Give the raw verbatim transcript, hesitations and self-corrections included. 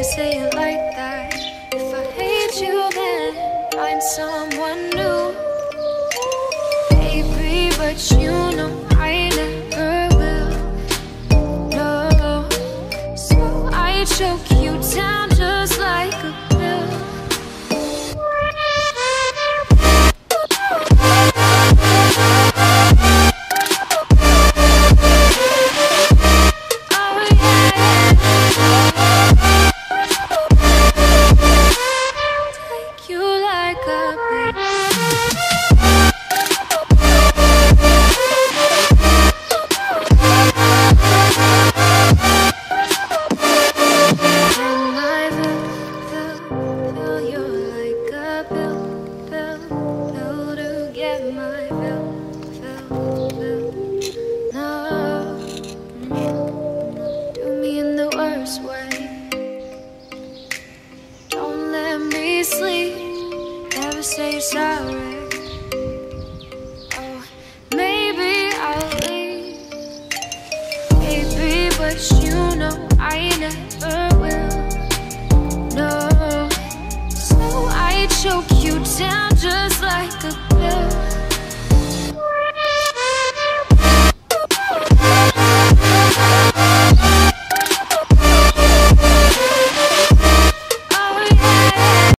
say it like that. If I hate you, then find someone new. Baby, but you know I never will. No, so I choke you down just like a pill. Say you're sorry. Oh, maybe I'll leave, baby, but you know I never will. No, so I choke you down